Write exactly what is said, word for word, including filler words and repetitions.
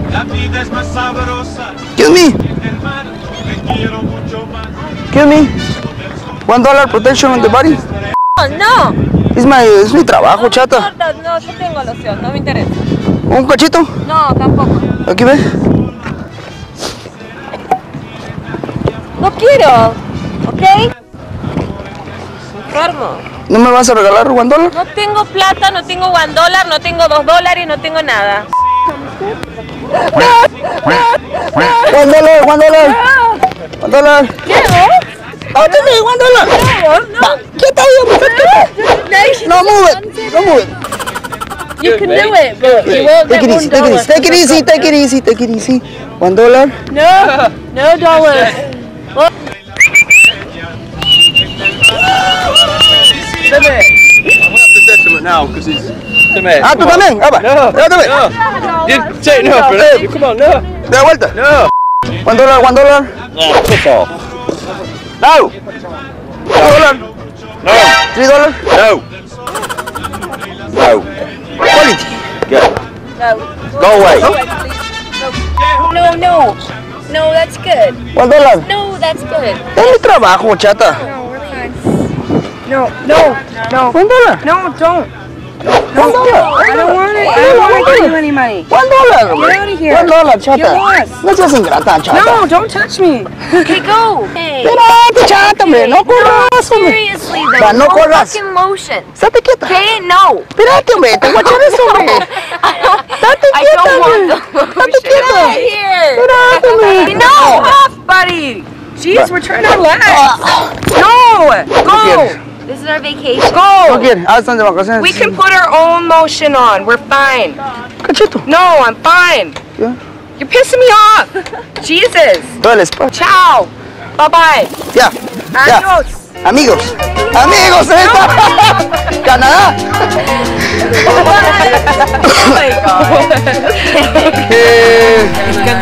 La vida es más sabrosa. Excuse me. El mar, te quiero mucho más. Excuse me. One dollar protection on the body. No. Es mi, es mi trabajo, No, chata. No, no, no, yo tengo loción, no me interesa. ¿Un cachito? No, tampoco. Aquí ve. No quiero, ¿ok? Enfermo. ¿No me vas a regalar one dollar? No tengo plata, no tengo one dólar, no tengo dos dólares, no tengo nada. One dollar, one dollar. One dollar. ¿Quiero? Oh, to me, one dollar. No, no. Quieta, quieta. No, move it. No move it. You can do it, but you won't Take get it one easy, take it dollar. easy, take it easy, take it easy, take it easy. One dollar. No, no dollars. Come here. I'll have to say something now because it's. Come here. Ah, tú también. Ah, va. No, Ya, dame. no. You take no for it. Come on, no. De vuelta. No. One dollar, one dollar. No, piss off. No. Two dollar. No. Three dollar. No. No. Quality. Go. No. Go away. No, no. No, that's good. One dollar. No, that's good. Es mi trabajo, chata. No, we're fine. No, no, no. One dollar. No, don't. One dollar. I don't want it. I don't want to give you any money. One dollar. Get out of here. One dollar, chata. Get lost. No seas ingrata, chata. No, don't touch me. Okay, go. Hey. Espérate, chata, hombre. No corras, hombre. Seriously, though. Va, no no corras. fucking motion. Estate quieta. Okay, no. Espérate, hombre. Te voy a echar eso, hombre. Date I quieta, don't hombre. want the Date quieta. here. Espérate, hombre. No, off, buddy. Jeez, we're trying to relax. No, go. This is our vacation. No Go. quiere. Ah, están de vacaciones. We can put our own motion on. We're fine. Cachito. No, I'm fine. Ya. You're pissing me off. Jesus. Todo el spa. Ciao. Bye bye. Ya. Ya. Adios. Amigos. Amigos, neta. Canadá. Oh my God. Eh,